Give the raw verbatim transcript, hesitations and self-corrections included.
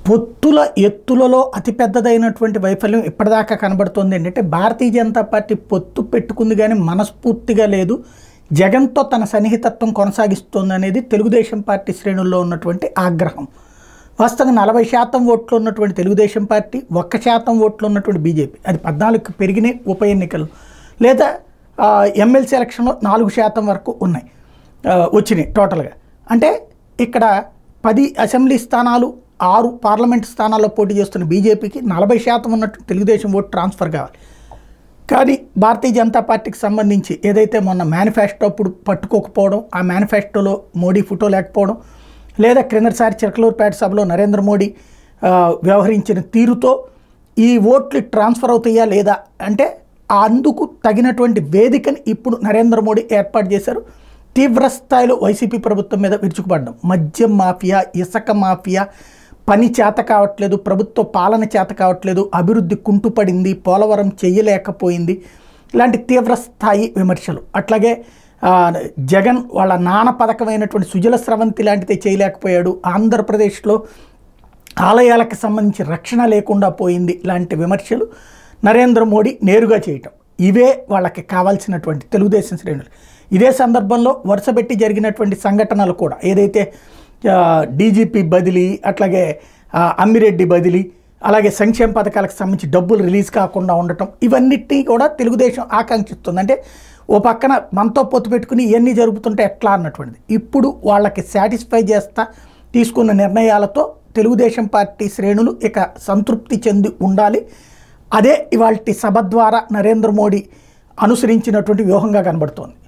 పొత్తుల ఎత్తులలో అతిపెద్దదైనటువంటి వైఫల్యం ఇప్పటిదాకా కనబడుతోంది ఏంటంటే భారతీయ జనతా పార్టీ పొత్తు పెట్టుకుంది కానీ మనస్ఫూర్తిగా లేదు, జగన్తో తన సన్నిహితత్వం కొనసాగిస్తోంది అనేది తెలుగుదేశం పార్టీ శ్రేణుల్లో ఉన్నటువంటి ఆగ్రహం. వాస్తవంగా నలభై శాతం ఓట్లు ఉన్నటువంటి తెలుగుదేశం పార్టీ, ఒక్క శాతం ఓట్లు ఉన్నటువంటి బీజేపీ, అది పద్నాలుగుకి పెరిగినాయి ఉప ఎన్నికలు, లేదా ఎమ్మెల్సీ ఎలక్షన్లో నాలుగు శాతం వరకు ఉన్నాయి వచ్చినాయి టోటల్గా. అంటే ఇక్కడ పది అసెంబ్లీ స్థానాలు, ఆరు పార్లమెంట్ స్థానాల్లో పోటీ చేస్తున్న బీజేపీకి నలభై శాతం ఉన్నట్టు తెలుగుదేశం ఓటు ట్రాన్స్ఫర్ కావాలి. కానీ భారతీయ జనతా పార్టీకి సంబంధించి ఏదైతే మొన్న మేనిఫెస్టో అప్పుడు పట్టుకోకపోవడం, ఆ మేనిఫెస్టోలో మోడీ ఫోటో లేకపోవడం, లేదా క్రిందసారి చిలకలూరుపేట సభలో నరేంద్ర మోడీ వ్యవహరించిన తీరుతో ఈ ఓట్లు ట్రాన్స్ఫర్ అవుతాయా లేదా అంటే అందుకు తగినటువంటి వేదికని ఇప్పుడు నరేంద్ర మోడీ ఏర్పాటు చేశారు. తీవ్రస్థాయిలో వైసీపీ ప్రభుత్వం మీద విరుచుకుపడ్డం, మద్యం మాఫియా, ఇసుక మాఫియా, పని చేత కావట్లేదు, ప్రభుత్వ పాలన చేత కావట్లేదు, అభివృద్ధి కుంటుపడింది, పోలవరం చెయ్యలేకపోయింది, ఇలాంటి తీవ్రస్థాయి విమర్శలు. అట్లాగే జగన్ వాళ్ళ నాన్న పథకమైనటువంటి సుజల స్రవంతి లాంటిదే చేయలేకపోయాడు, ఆంధ్రప్రదేశ్లో ఆలయాలకు సంబంధించి రక్షణ లేకుండా పోయింది, ఇలాంటి విమర్శలు నరేంద్ర మోడీ నేరుగా చేయటం. ఇవే వాళ్ళకి కావాల్సినటువంటి తెలుగుదేశం శ్రేణులు. ఇదే సందర్భంలో వరుసపెట్టి జరిగినటువంటి సంఘటనలు కూడా, ఏదైతే డీజీపీ బదిలీ, అట్లాగే అమ్మిరెడ్డి బదిలీ, అలాగే సంక్షేమ పథకాలకు సంబంధించి డబ్బులు రిలీజ్ కాకుండా ఉండటం, ఇవన్నిటినీ కూడా తెలుగుదేశం ఆకాంక్షిస్తుంది. అంటే ఓ పక్కన మనతో పొత్తు పెట్టుకుని ఇవన్నీ జరుగుతుంటే ఎట్లా అన్నటువంటిది. ఇప్పుడు వాళ్ళకి సాటిస్ఫై చేస్తా తీసుకున్న నిర్ణయాలతో తెలుగుదేశం పార్టీ శ్రేణులు ఇక సంతృప్తి చెంది ఉండాలి. అదే ఇవాల్టి సభ ద్వారా నరేంద్ర మోడీ అనుసరించినటువంటి వ్యూహంగా కనబడుతోంది.